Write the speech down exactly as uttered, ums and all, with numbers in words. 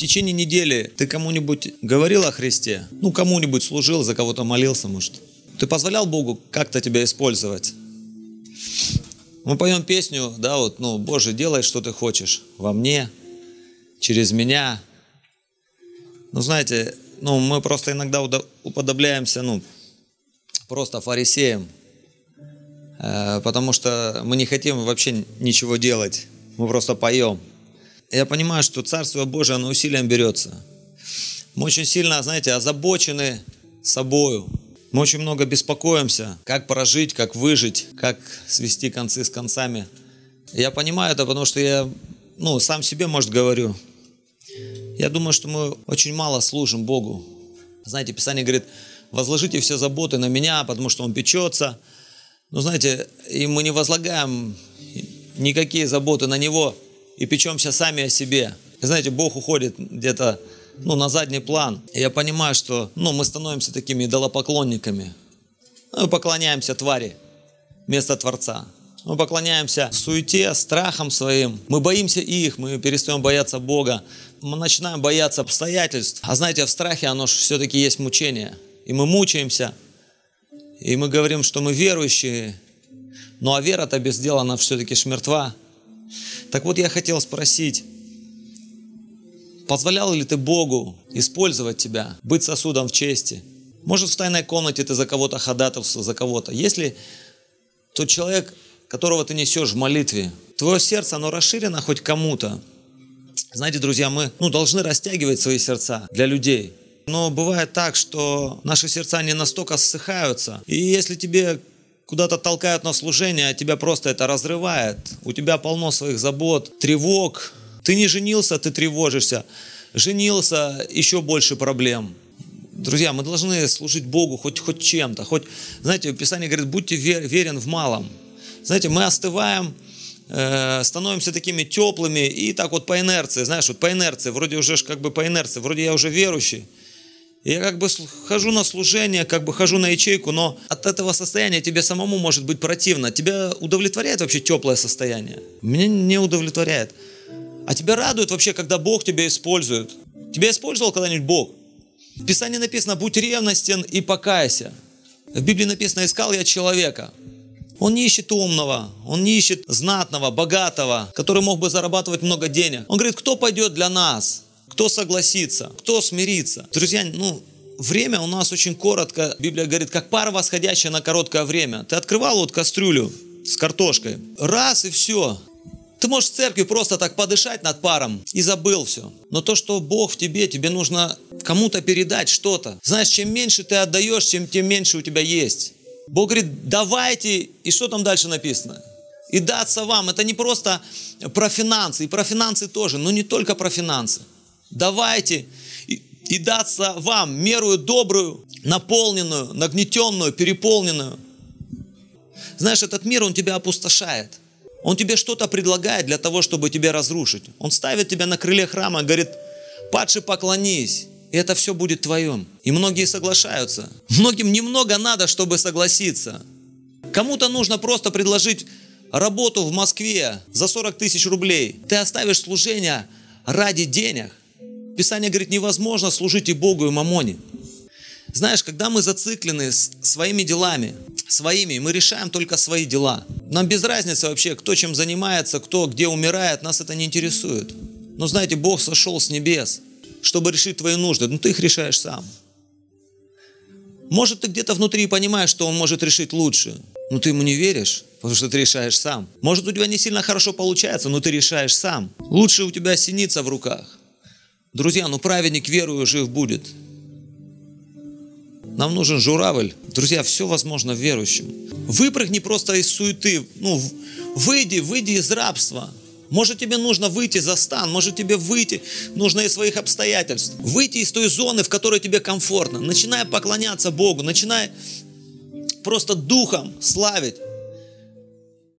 течение недели ты кому-нибудь говорил о Христе? Ну, кому-нибудь служил, за кого-то молился, может? Ты позволял Богу как-то тебя использовать? Мы поем песню, да, вот, ну, Боже, делай, что ты хочешь во мне, через меня. Ну, знаете, ну, мы просто иногда уподобляемся, ну, просто фарисеям, э, потому что мы не хотим вообще ничего делать, мы просто поем. Я понимаю, что Царство Божие, оно усилием берется. Мы очень сильно, знаете, озабочены собою. Мы очень много беспокоимся, как прожить, как выжить, как свести концы с концами. Я понимаю это, потому что я, ну, сам себе, может, говорю. Я думаю, что мы очень мало служим Богу. Знаете, Писание говорит, возложите все заботы на меня, потому что Он печется. Но, знаете, и мы не возлагаем никакие заботы на Него и печемся сами о себе. И, знаете, Бог уходит где-то, ну, на задний план. И я понимаю, что, ну, мы становимся такими идолопоклонниками. Мы поклоняемся твари вместо Творца. Мы поклоняемся суете, страхам своим. Мы боимся их, мы перестаем бояться Бога. Мы начинаем бояться обстоятельств. А знаете, в страхе оно же все-таки есть мучение. И мы мучаемся. И мы говорим, что мы верующие. Ну а вера-то без дела, она все-таки ж мертва. Так вот я хотел спросить, позволял ли ты Богу использовать тебя, быть сосудом в чести? Может, в тайной комнате ты за кого-то ходатайствовал, за кого-то. Если тот человек, которого ты несешь в молитве, твое сердце, оно расширено хоть кому-то. Знаете, друзья, мы, ну, должны растягивать свои сердца для людей. Но бывает так, что наши сердца не настолько ссыхаются. И если тебе куда-то толкают на служение, а тебя просто это разрывает, у тебя полно своих забот, тревог. Ты не женился, ты тревожишься. Женился, еще больше проблем. Друзья, мы должны служить Богу хоть, хоть чем-то. Хоть, знаете, Писание говорит, будьте вер, верен в малом. Знаете, мы остываем, э, становимся такими теплыми, и так вот по инерции, знаешь, вот по инерции, вроде уже как бы по инерции, вроде я уже верующий. Я как бы хожу на служение, как бы хожу на ячейку, но от этого состояния тебе самому может быть противно. Тебя удовлетворяет вообще теплое состояние? Меня не удовлетворяет. А тебя радует вообще, когда Бог тебя использует? Тебя использовал когда-нибудь Бог? В Писании написано, будь ревностен и покайся. В Библии написано, искал я человека. Он не ищет умного, он не ищет знатного, богатого, который мог бы зарабатывать много денег. Он говорит, кто пойдет для нас? Кто согласится? Кто смирится? Друзья, ну, время у нас очень коротко. Библия говорит, как пара восходящая на короткое время. Ты открывал вот кастрюлю с картошкой. Раз и все. Ты можешь в церкви просто так подышать над паром и забыл все. Но то, что Бог в тебе, тебе нужно кому-то передать что-то. Знаешь, чем меньше ты отдаешь, тем, тем меньше у тебя есть. Бог говорит, давайте, и что там дальше написано? И даться вам. Это не просто про финансы, и про финансы тоже, но не только про финансы. Давайте, и, и даться вам меру добрую, наполненную, нагнетенную, переполненную. Знаешь, этот мир, он тебя опустошает. Он тебе что-то предлагает для того, чтобы тебя разрушить. Он ставит тебя на крыле храма и говорит, падший, поклонись. И это все будет твоим. И многие соглашаются. Многим немного надо, чтобы согласиться. Кому-то нужно просто предложить работу в Москве за сорок тысяч рублей. Ты оставишь служение ради денег. Писание говорит, невозможно служить и Богу, и мамоне. Знаешь, когда мы зациклены своими делами, своими, мы решаем только свои дела. Нам без разницы вообще, кто чем занимается, кто где умирает, нас это не интересует. Но знаете, Бог сошел с небес, чтобы решить твои нужды, но ты их решаешь сам. Может, ты где-то внутри понимаешь, что Он может решить лучше, но ты Ему не веришь, потому что ты решаешь сам. Может, у тебя не сильно хорошо получается, но ты решаешь сам. Лучше у тебя синица в руках. Друзья, ну праведник верою жив будет. Нам нужен журавль. Друзья, все возможно верующим. Выпрыгни просто из суеты. Ну, выйди, выйди из рабства. Может, тебе нужно выйти за стан, может, тебе выйти нужно из своих обстоятельств. Выйти из той зоны, в которой тебе комфортно. Начинай поклоняться Богу, начинай просто духом славить.